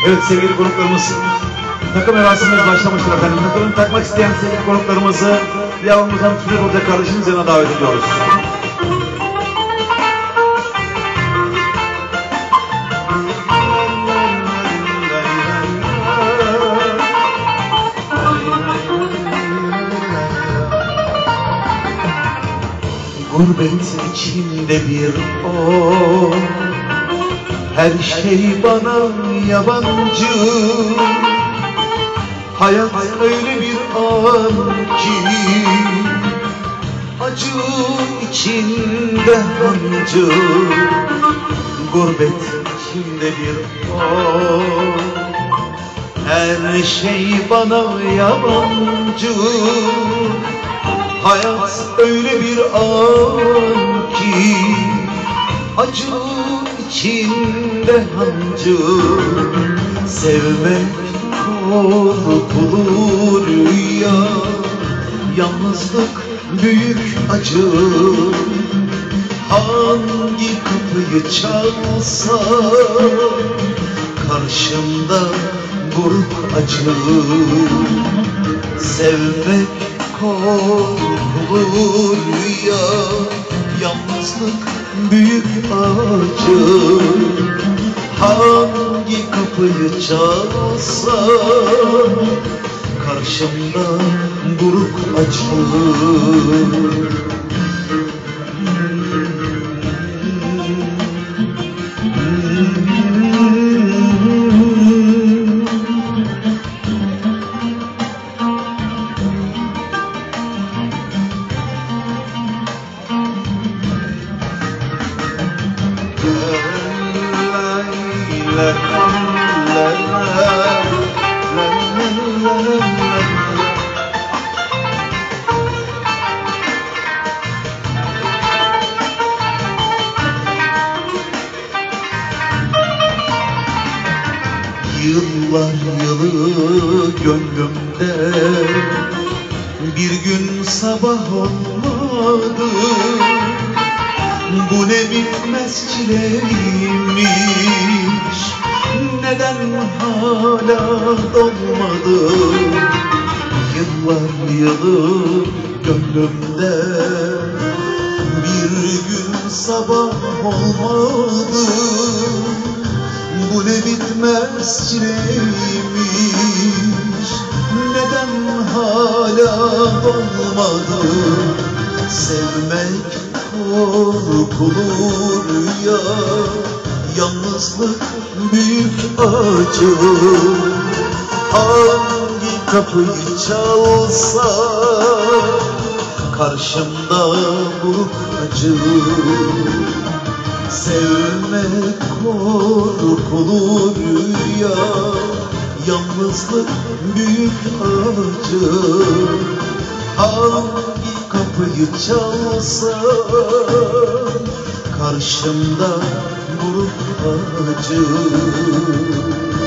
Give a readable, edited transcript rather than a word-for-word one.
Evet sevgili konuklarımız, takım merasimimiz başlamıştır efendim. Takımını takmak isteyen sevgili konuklarımızı yavrumuzdan tüfek olacak kardeşimiz yanına davet ediyoruz. Gurbet içinde bir o, her şey bana yabancı. Hayat öyle bir an ki, acı içinde hancı. Gurbet içinde bir o, her şey bana yabancı. Hayat öyle bir an ki, acı içinde hancı. Sevmek korkulu rüya, yalnızlık büyük acı. Hangi kapıyı çalsa karşımda buruk acı. Sevmek korkulu rüya, yalnızlık büyük acı. Hangi kapıyı çalsa karşımda buruk acı. Yıllar yılı gönlümde bir gün sabah olmadı. Bu ne bitmez çileymiş, neden hala dolmadı? Yıllar yılı gönlümde bir gün sabah olmadı. Bu ne bitmez çileymiş, neden hala dolmadı? Sevmek korkulu rüya, yalnızlık büyük acı. Hangi kapıyı çalsa karşımda buruk acı. Sevmek korkulu rüya, yalnızlık büyük acı. Hangi kapıyı çalsa karşımda buruk acı.